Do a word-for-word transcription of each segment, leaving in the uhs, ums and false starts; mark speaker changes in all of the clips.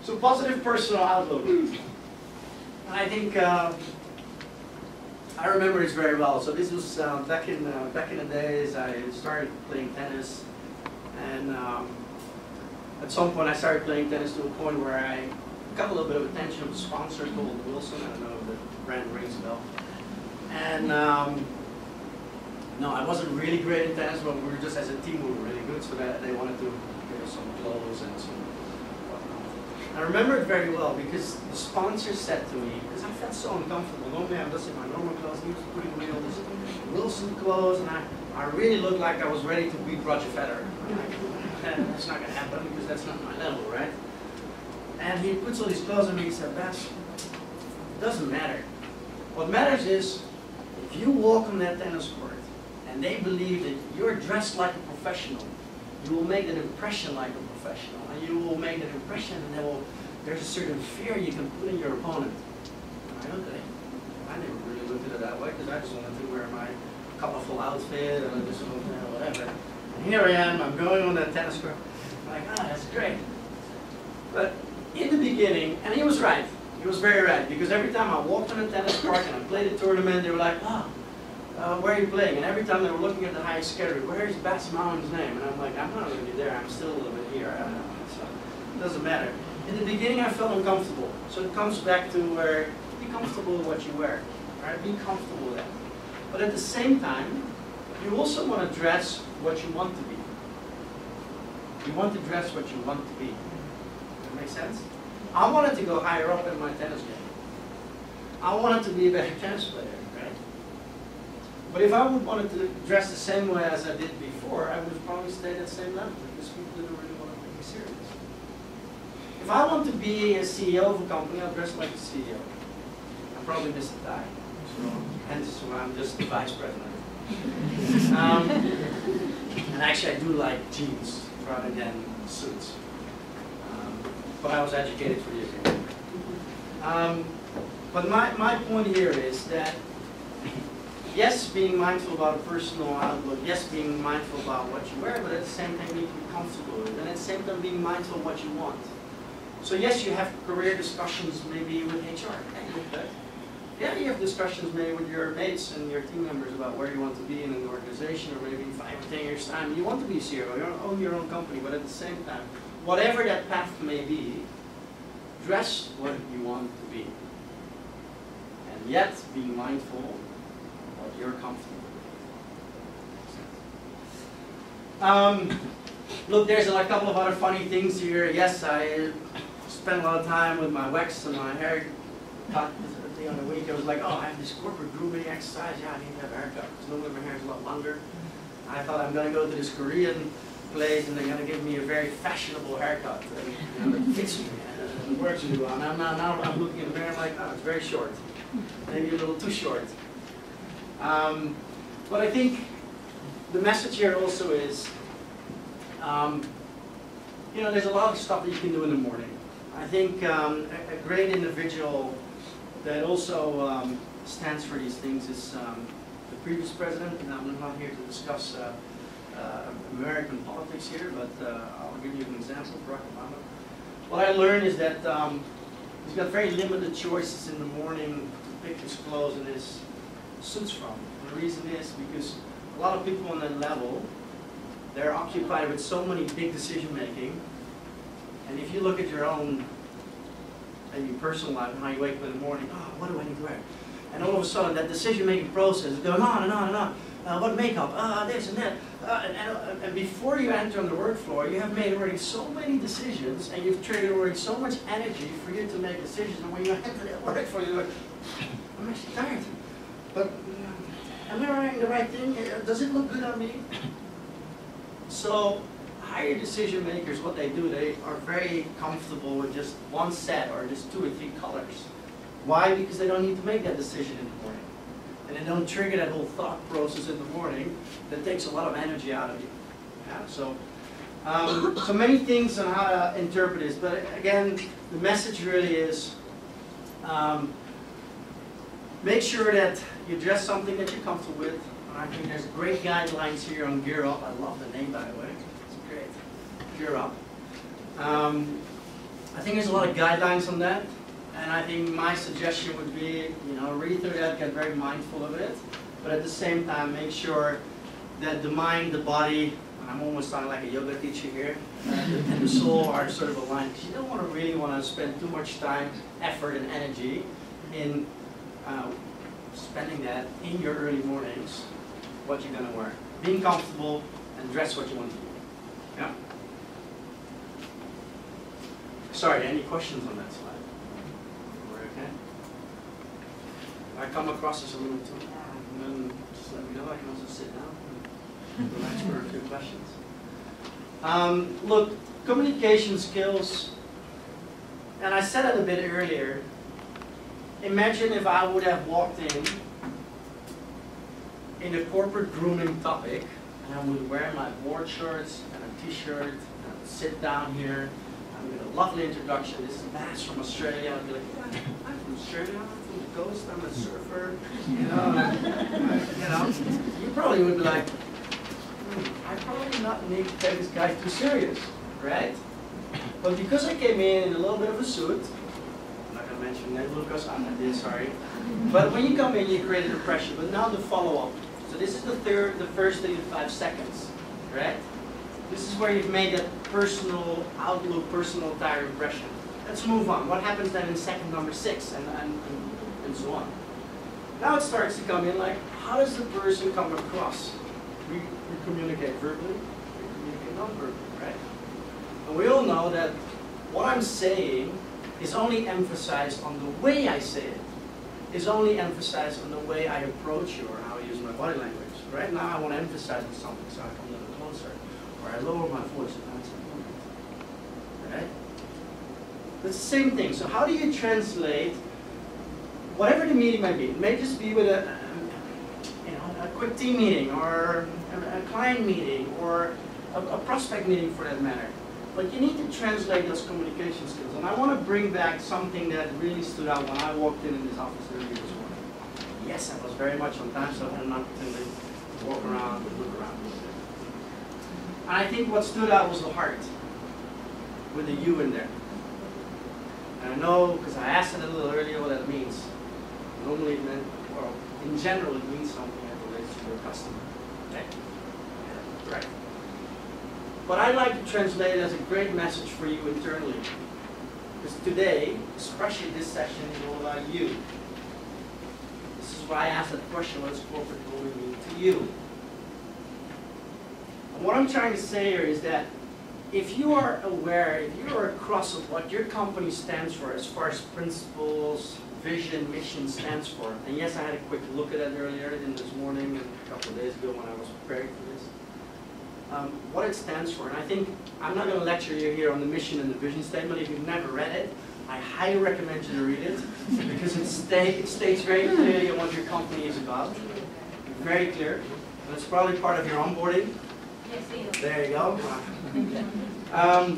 Speaker 1: So positive personal outlook. I think uh, I remember this very well. So this was uh, back in uh, back in the days. I started playing tennis, and um, at some point I started playing tennis to a point where I got a little bit of attention of a sponsor called Wilson. I don't know if the brand rings a bell. And um, no, I wasn't really great in tennis, but we were just as a team we were really good. So that they wanted to give us some clothes and some. I remember it very well because the sponsor said to me, because I felt so uncomfortable. Normally I'm just in my normal clothes, he was putting me all these Wilson clothes, and I, I really looked like I was ready to beat Roger Federer. That's not going to happen because that's not my level, right? And he puts all these clothes on me and he said, Bas, it doesn't matter. What matters is if you walk on that tennis court and they believe that you're dressed like a professional, you will make an impression like a professional, and you will make an impression, and will, there's a certain fear you can put in your opponent. I'm like, okay. I never really looked at it that way because I just wanted to wear my colorful outfit and just whatever. And here I am, I'm going on that tennis court. I'm like, ah, that's great. But in the beginning, and he was right. He was very right because every time I walked on a tennis court and I played a tournament, they were like, ah. Uh, where are you playing? And every time they were looking at the highest category, where is Bas Mouwen's name? And I'm like, I'm not really there, I'm still a little bit here. I don't know. So it doesn't matter. In the beginning I felt uncomfortable. So it comes back to where be comfortable with what you wear. Right? Be comfortable with that. But at the same time, you also want to dress what you want to be. You want to dress what you want to be. Does that make sense? I wanted to go higher up in my tennis game. I wanted to be a better tennis player. But if I would wanted to dress the same way as I did before, I would have probably stayed at the same level because people didn't really want to take me serious. If I want to be a C E O of a company, I'll dress like a C E O. I'll probably miss a tie. So, hence why I'm just the vice president. um, and actually I do like jeans rather than suits. Um, but I was educated for years. Um, but my, my point here is that yes, being mindful about a personal outlook, yes, being mindful about what you wear, but at the same time, you need to be comfortable with it. And at the same time, being mindful of what you want. So yes, you have career discussions maybe with H R. Okay. Yeah, you have discussions maybe with your mates and your team members about where you want to be in an organization, or maybe in five or ten years' time, you want to be a C E O, you want to own your own company, but at the same time, whatever that path may be, dress what you want to be. And yet, being mindful you're comfortable. Um, look, there's a couple of other funny things here. Yes, I spent a lot of time with my wax and my hair cut the other week. I was like, oh, I have this corporate grooming exercise. Yeah, I need to have a haircut because normally my hair is a lot longer. I thought I'm going to go to this Korean place and they're going to give me a very fashionable haircut. And, you know, that fits me and it works really well. Now, now, now I'm looking in the mirror, I'm like, oh, it's very short. Maybe a little too short. Um, but I think the message here also is, um, you know, there's a lot of stuff that you can do in the morning. I think um, a, a great individual that also um, stands for these things is um, the previous president, and I'm not here to discuss uh, uh, American politics here, but uh, I'll give you an example, Barack Obama. What I learned is that um, he's got very limited choices in the morning to pick his clothes and his suits from. And the reason is because a lot of people on that level, they're occupied with so many big decision making, and if you look at your own maybe personal life and how you wake up in the morning, oh, what do I need to wear? And all of a sudden that decision making process is going on and on and on. Uh, what makeup? Ah, uh, this and that. Uh, and, and, and before you enter on the work floor, you have made already so many decisions, and you've traded already so much energy for you to make decisions. And when you enter that work floor, you're like, I'm actually tired. But uh, am I wearing the right thing? Does it look good on me? So higher decision makers, what they do, they are very comfortable with just one set or just two or three colors. Why? Because they don't need to make that decision in the morning. And they don't trigger that whole thought process in the morning that takes a lot of energy out of you. Yeah? So, um, so many things on how to interpret this, but again, the message really is um, make sure that you dress something that you're comfortable with. And I think there's great guidelines here on Gear Up. I love the name, by the way. It's great. Gear Up. Um, I think there's a lot of guidelines on that, and I think my suggestion would be, you know, read through that, get very mindful of it, but at the same time, make sure that the mind, the body, and I'm almost sounding like a yoga teacher here, uh, and the soul are sort of aligned. Because you don't want to really want to spend too much time, effort, and energy in uh, spending that in your early mornings, what you're going to wear. Being comfortable and dress what you want to do. Yeah. Sorry, any questions on that slide? We're okay? If I come across as a little too long, then just let me know. I can also sit down and relax for a few questions. Um, look, communication skills, and I said it a bit earlier. Imagine if I would have walked in in a corporate grooming topic, and I would wear my board shorts and a t-shirt, and I would sit down here, and with a lovely introduction. This is Mass from Australia. I'd be like, yeah, I'm from Australia, I'm from the coast, I'm a surfer. You know, you know, you probably would be like, hmm, I probably not need to take this guy too serious, right? But because I came in in a little bit of a suit, I'm not going to mention that, Lucas, I'm not this, sorry. But when you come in, you create a pressure. But now the follow-up. So this is the third, the first thirty-five seconds, right? This is where you've made that personal outlook, personal tire impression. Let's move on. What happens then in second number six, and, and, and, and so on. Now it starts to come in like, how does the person come across? We, we communicate verbally, we communicate non-verbally, right? And we all know that what I'm saying is only emphasized on the way I say it. Is only emphasized on the way I approach you or how I use my body language. Right now I want to emphasize on something, so I come a little closer. Or I lower my voice and that's important. Right? It's the same thing. So how do you translate whatever the meeting might be? It may just be with a, you know, a quick team meeting or a, a client meeting or a, a prospect meeting for that matter. But you need to translate those communication skills. And I want to bring back something that really stood out when I walked in in this office earlier this morning. Yes, I was very much on time, so I had an opportunity to walk around and look around. And I think what stood out was the heart, with the you in there. And I know, because I asked it a little earlier what that means. Normally it meant, well, in general it means something that relates to your customer. Okay? Yeah, right. But I'd like to translate it as a great message for you internally. Because today, especially this session, is all about you. This is why I asked that question, what does corporate grooming mean to you? And what I'm trying to say here is that if you are aware, if you are across of what your company stands for as far as principles, vision, mission stands for, and yes, I had a quick look at it earlier in this morning and a couple of days ago when I was preparing for this. Um, what it stands for, and I think I'm not going to lecture you here on the mission and the vision statement. If you've never read it, I highly recommend you to read it because it, stay, it states very clearly on what your company is about. Very clear. And it's probably part of your onboarding. There you go. Um,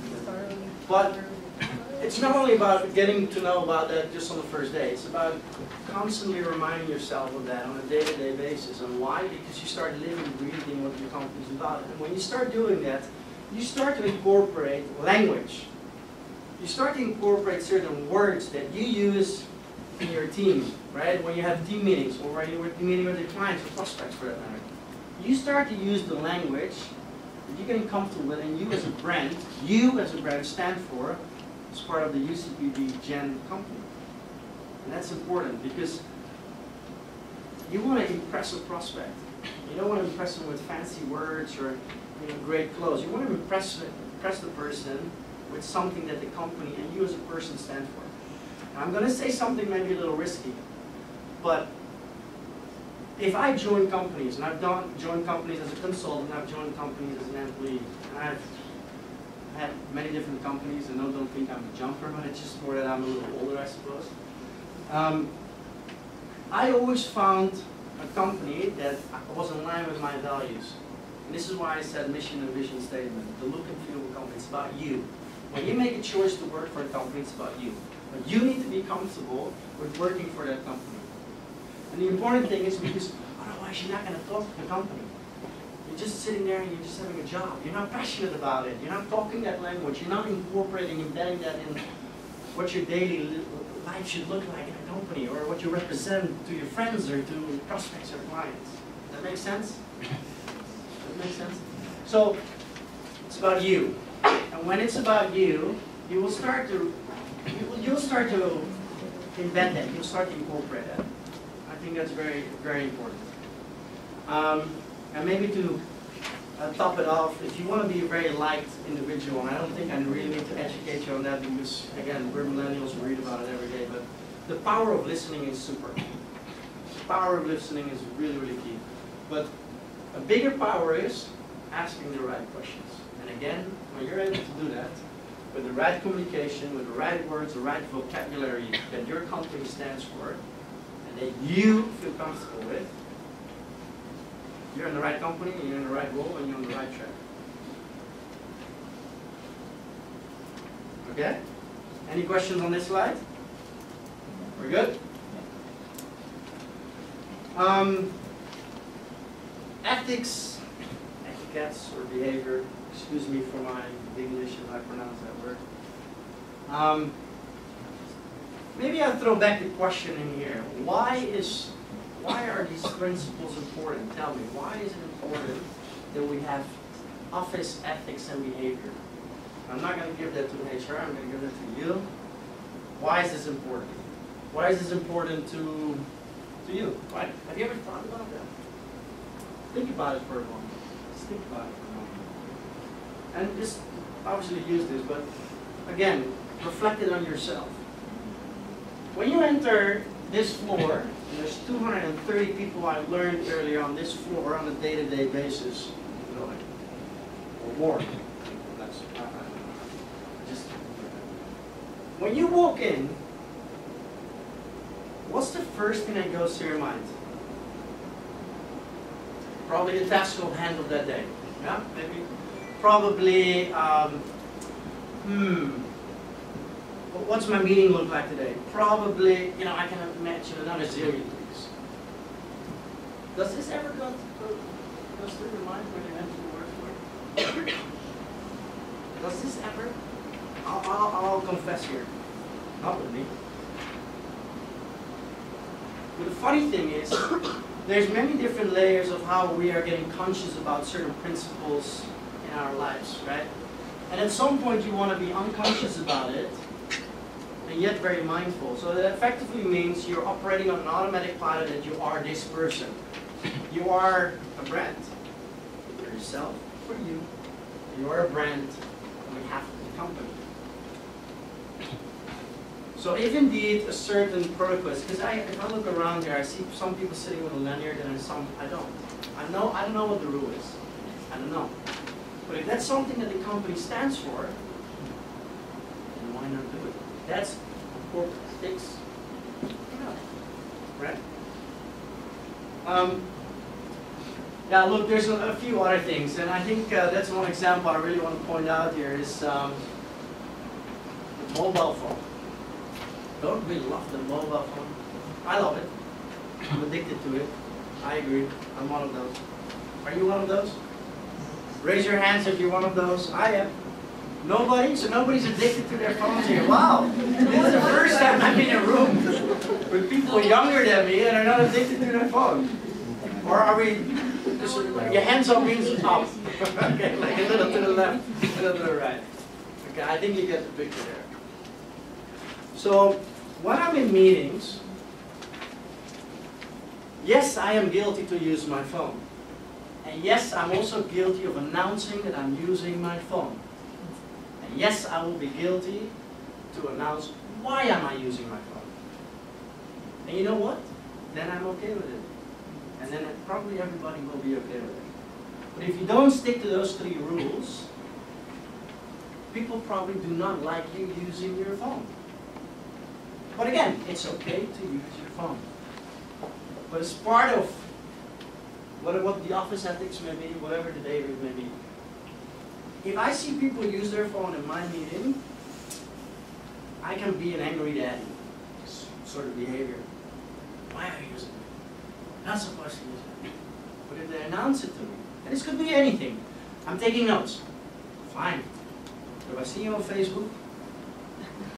Speaker 1: but it's not only about getting to know about that just on the first day. It's about constantly reminding yourself of that on a day-to-day basis. And why? Because you start living, breathing what your company is about. And when you start doing that, you start to incorporate language. You start to incorporate certain words that you use in your team, right? When you have team meetings or when you're meeting with your clients or prospects for that matter. You start to use the language that you're getting comfortable with, and you as a brand, you as a brand stand for as part of the U C P B Gen company. And that's important because you want to impress a prospect. You don't want to impress them with fancy words or, you know, great clothes. You want to impress, impress the person with something that the company and you as a person stand for. Now, I'm going to say something maybe a little risky, but if I join companies, and I've done joined companies as a consultant, I've joined companies as an employee, and I've had many different companies, and don't, don't think I'm a jumper, but it's just more that I'm a little older, I suppose. Um, I always found a company that was in line with my values. And this is why I said mission and vision statement. The look and feel of a company, it's about you. When you make a choice to work for a company, it's about you. But you need to be comfortable with working for that company. And the important thing is because otherwise you're not going to talk to the company. You're just sitting there and you're just having a job. You're not passionate about it. You're not talking that language. You're not incorporating, embedding that in what your daily life should look like in a company, or what you represent to your friends or to prospects or clients. Does that make sense? Does that make sense? So, it's about you. And when it's about you, you will start to, you will, you'll start to embed that. You'll start to incorporate that. I think that's very, very important. Um, and maybe to uh, top it off, if you want to be a very liked individual, and I don't think I really need to educate you on that because, again, we're millennials, we read about it every day, but the power of listening is super. The power of listening is really, really key. But a bigger power is asking the right questions. And again, when you're able to do that, with the right communication, with the right words, the right vocabulary that your company stands for, and that you feel comfortable with, you're in the right company, you're in the right role, and you're on the right track. Okay? Any questions on this slide? We're good? Um, ethics, etiquettes, or behavior. Excuse me for my English if I pronounce that word. Um, maybe I'll throw back the question in here. Why is, why are these principles important? Tell me, why is it important that we have office ethics and behavior? I'm not going to give that to H R, I'm going to give that to you. Why is this important? Why is this important to, to you? Why? Have you ever thought about that? Think about it for a moment. Just think about it for a moment. And just obviously use this, but again, reflect it on yourself. When you enter this floor, and there's two hundred thirty people I learned earlier on this floor on a day-to-day basis, you know, like, or more. That's, uh, just, when you walk in, what's the first thing that goes to your mind? Probably the task you'll handle that day. Yeah, maybe. Probably, um, hmm, what's my meeting look like today? Probably, you know, I can imagine another zillion things. Does this ever go, go, go through your mind when you enter the workforce? Does this ever? I'll, I'll, I'll confess here, not with me. But the funny thing is, there's many different layers of how we are getting conscious about certain principles in our lives, right? And at some point you want to be unconscious about it, and yet very mindful. So that effectively means you're operating on an automatic pilot that you are this person. You are a brand. For yourself, for you. You are a brand on behalf of the company. So if indeed a certain purpose, because I, if I look around here, I see some people sitting with a lanyard and some I don't. I know I don't know what the rule is. I don't know. But if that's something that the company stands for, then why not do it? That's corporate ethics. Right? Um, yeah, look, there's a, a few other things, and I think uh, that's one example I really want to point out here is um, the mobile phone. Don't we love the mobile phone? I love it. I'm addicted to it. I agree. I'm one of those. Are you one of those? Raise your hands if you're one of those. I am. Nobody? So nobody's addicted to their phones here. Wow. This is the first time I'm in a room with people younger than me and are not addicted to their phone. Or are we, just, your hands up means up. Okay, like a little to the left, a little to the right. Okay, I think you get the picture there. So, when I'm in meetings, yes, I am guilty to use my phone. And yes, I'm also guilty of announcing that I'm using my phone. And yes, I will be guilty to announce why am I using my phone. And you know what? Then I'm okay with it. And then probably everybody will be okay with it. But if you don't stick to those three rules, people probably do not like you using your phone. But again, it's okay to use your phone. But as part of what, what the office ethics may be, whatever the day may be, if I see people use their phone in my meeting, I can be an angry daddy sort of behavior. Why are you using it? Not supposed to use it. But if they announce it to me, And this could be anything. I'm taking notes. Fine. If I see you on Facebook,